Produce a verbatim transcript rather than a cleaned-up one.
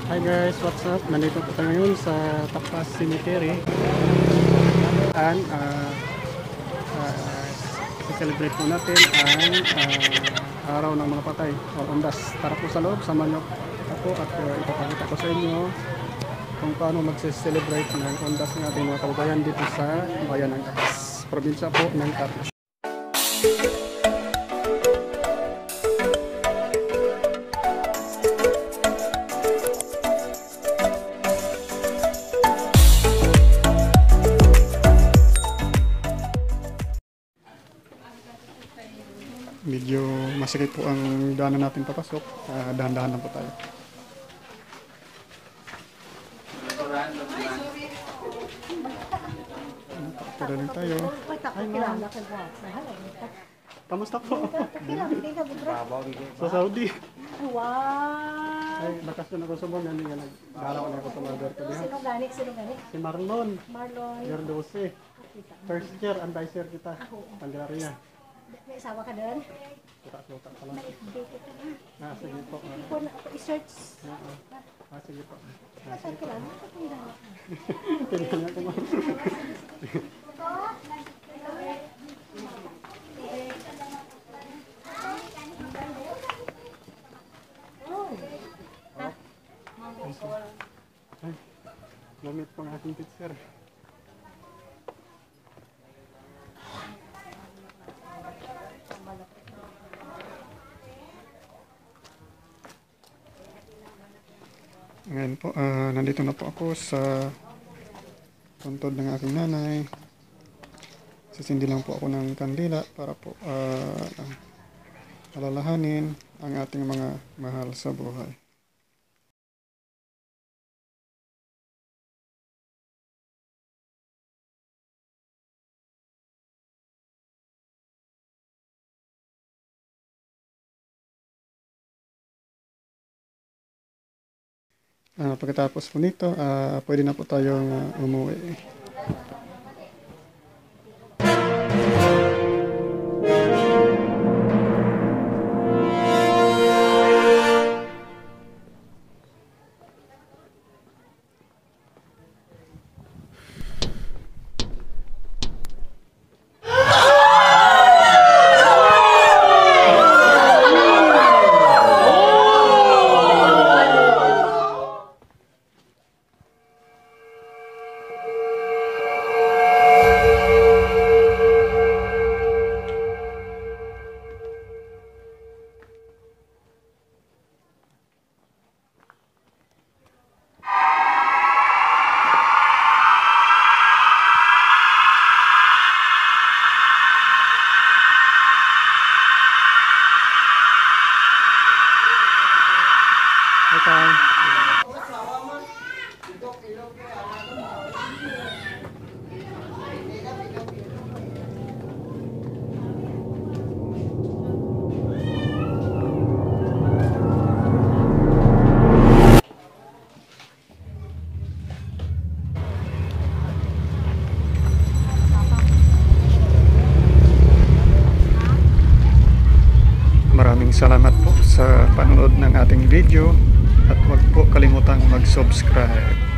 Hi guys, what's up? Nandito po tayo ngayon sa Tapaz Cemetery. And uh, uh, celebrate po natin ang uh, araw ng mga patay o undas. Tara po sa loob, samahan niyo ako at uh, ipapakita ko sa inyo kung paano mag-celebrate ng undas ng ating mga kababayan dito sa bayan ng Tapaz, probinsya po ng Tapaz. Medyo masakit po ang daanan natin papasok. Uh, dahan-dahan lang po tayo. Tara lang tayo. Kamusta po? Sa Saudi. Wow! Ay, bakasyon ako sa buwan. Hindi nga nag-galaw na ako sa mga berto. Sino gani? Sino gani? Si Marlon. Marlon. Year twelve. First year, advisor kita. Panglarya. May isawa ka doon? Suka-suka pa lang. Na-update ito na. Ah, sige po. Ikaw na ako i-search. Ah, sige po. Saan ka lang? Patunda ka. Tingnan niya kung ano. Ay, gamit po ang aking picture. Ngayon po, uh, nandito na po ako sa puntod ng aking nanay. Sisindi lang po ako ng kandila para po uh, alalahanin ang ating mga mahal sa buhay. Uh, pagkatapos po nito, uh, pwede na po tayong uh, umuwi. Okay. Maraming salamat po sa panonood ng ating video. At huwag po kalimutang mag-subscribe.